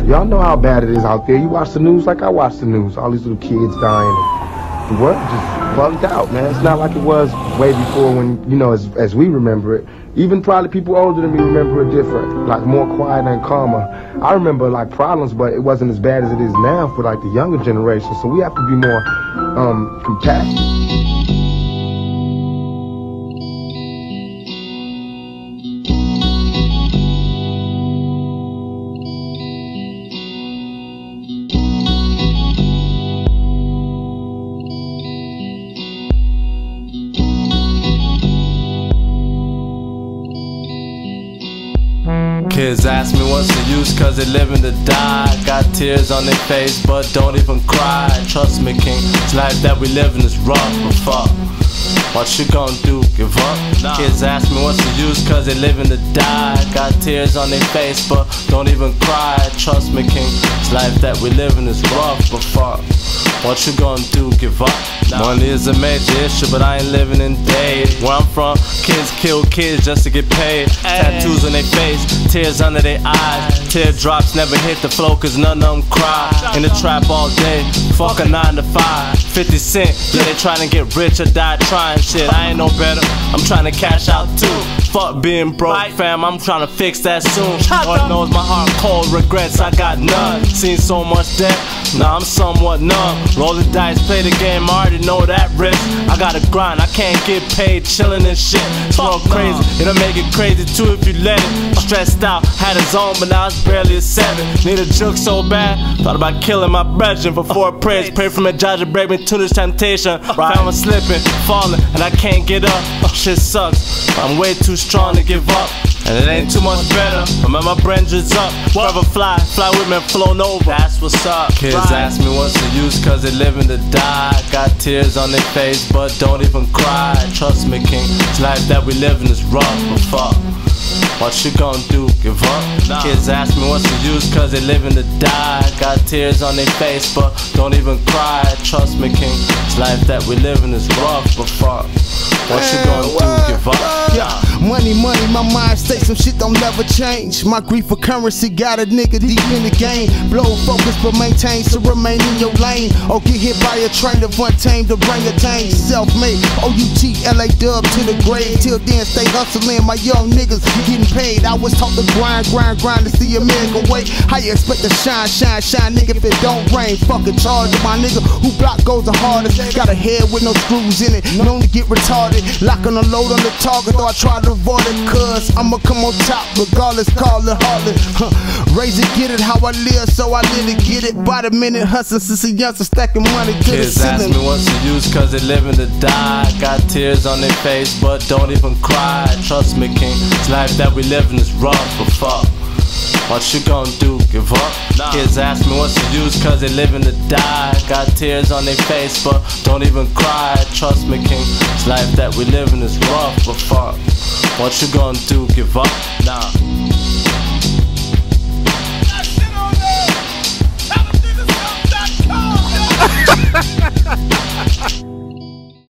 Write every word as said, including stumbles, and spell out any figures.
Y'all know how bad it is out there. You watch the news like I watch the news. All these little kids dying. The world just bugged out, man. It's not like it was way before when, you know, as, as we remember it. Even probably people older than me remember it different, like more quiet and calmer. I remember like problems, but it wasn't as bad as it is now for like the younger generation. So we have to be more um, compassionate. Kids ask me what's the use cause they living to die. Got tears on their face but don't even cry. Trust me king, this life that we living is rough, but fuck, what you gonna do, give up? Nah. Kids ask me what's the use cause they living to die. Got tears on their face but don't even cry. Trust me king, this life that we living is rough, but fuck, what you gonna do, give up? Nah. Money is a major issue, but I ain't living in days. Where I'm from, kids kill kids just to get paid. Ay. Tattoos on their face, tears under their eyes. Teardrops never hit the floor cause none of them cry. In the trap all day, fuck a nine to five. fifty cent, yeah they trying to get rich or die trying. Shit, I ain't no better, I'm trying to cash out too. Fuck being broke, fam, I'm trying to fix that soon. Lord knows my heart cold, regrets I got none. Seen so much debt, now I'm somewhat numb. Roll the dice, play the game, I already know that risk. I gotta grind, I can't get paid, chillin' and shit. It's real crazy, it'll make it crazy too if you let it. Stressed out, had a zone but now it's barely a seven. Need a juke so bad, thought about killing my brethren before I praise. Pray for me, Jah to break me to this temptation. Right. Found me slipping, falling, and I can't get up. Shit sucks, I'm way too strong to give up. And it ain't too much better, remember my brain just up. Forever fly, fly with me and flown over. That's what's up. Kids right. Ask me what's the use cause they living to die. Got tears on their face but don't even cry. Trust me king, this life that we living is rough, but fuck, what you gonna do, give up? Nah. Kids ask me what's the use cause they living to die. Got tears on their face but don't even cry. Trust me king, this life that we living is rough, but fuck, what you gonna do, give up? Yeah. Money, money, my mind states some shit don't never change. My grief for currency got a nigga deep in the game. Blow focus but maintain, so remain in your lane. Or get hit by a train of untamed to bring a tame. Self-made, O U T, L A dub to the grave. Till then stay hustling, my young niggas getting paid. I was taught to grind, grind, grind to see America wait. How you expect to shine, shine, shine, nigga if it don't rain? Fucking charge of my nigga who block goes the hardest. Got a head with no screws in it, known to get retarded. Locking a load on the target, though I try to avoid it. Cause I'ma come on top, regardless, call it hardly. Huh. Raise it, get it how I live, so I live it, get it. By the minute, hustling since a youngster, stacking money to Kids the ceiling. Ask me what's the use cause they living to die. Got tears on their face but don't even cry. Trust me king, this life that we living is rough, but fuck, what you gonna do, give up? Nah. Kids ask me what's the use cause they living to die. Got tears on their face but don't even cry. Trust me king, this life that we living is rough, but fuck, what you gonna do, give up? Nah.